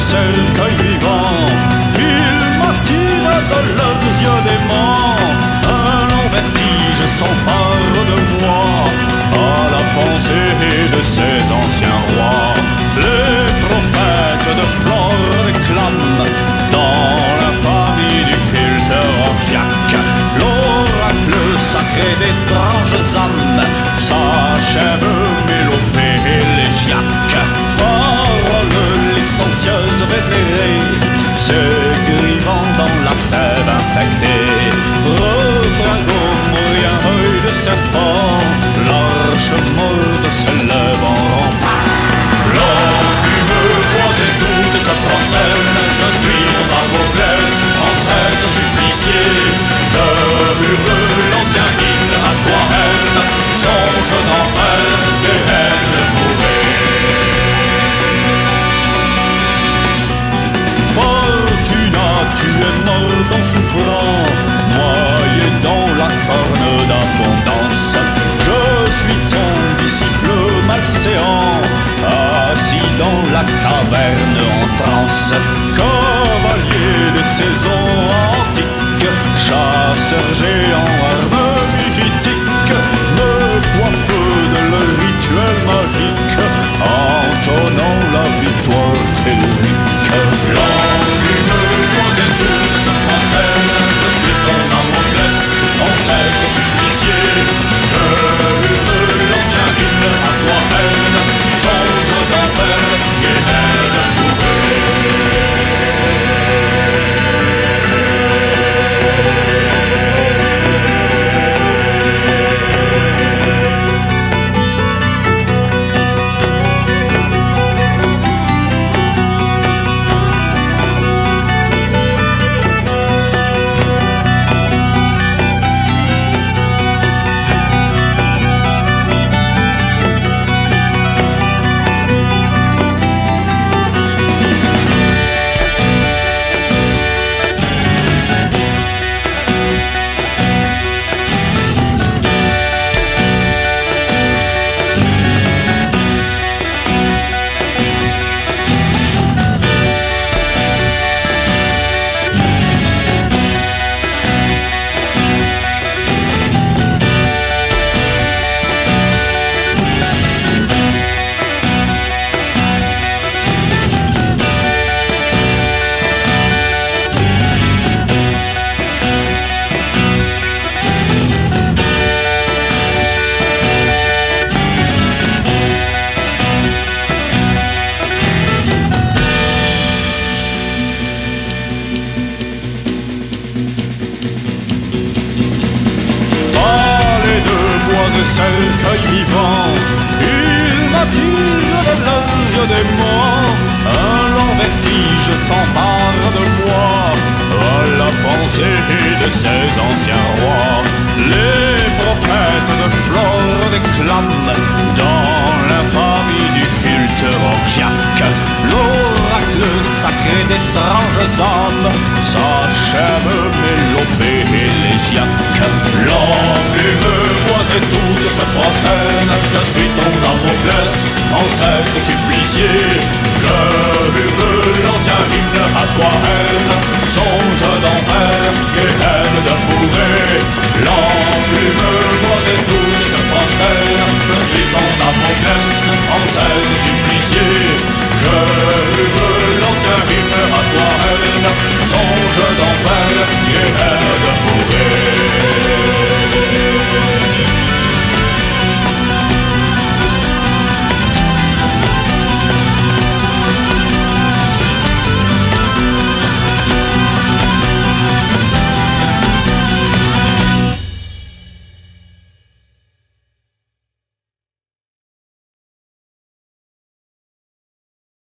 cercueil vivant. Ils m'attirent de leurs yeux déments. Un long vertige s'empare de moi à la pensée de ces anciens rois. Les prophètes de Flore réclament dans l'infamie du culte orgiaque. L'oracle sacré d'étranges âmes s'achève mélopée élégiaque. Paroles licencieuses vénérées s'écrivant dans la sève infectée. Refrain gomorien, œil de serpent, l'arche morte s'élève en rempart. L'enclume croisée toute se prosterne. Je suis mon Damoclès, ancêtre supplicié. Je hurle l'ancien hymne à toi haine, songe d'enfer, des haines éprouvées. Fortunat, tu es mort en souffrant, noyé dans la corne d'abondance. Je suis ton disciple malséant, assis dans la caverne en transe. Cavalier des saisons antiques, chasseur géant, arme mythique, me coiffe de leur rituel magique, entonnant la victoire théorique. L'enclume croisée toute se prosterne. Je suis ton Damoclès, ancêtre supplicié. Je hurle l'ancien hymne à toi haine, songe d'enfer et haine éprouvée. Cercueil vivant, ils m'attirent de leurs yeux démons. Un long vertige s'empare de moi à la pensée de ces anciens rois. Les prophètes de Flore déclament dans l'infamie du culte orgiaque. L'oracle sacré d'étranges âmes s'achève mélopée élégiaque. L'enclume croisée toute se prosterne. Je suis ton Damoclès, ancêtre supplicié.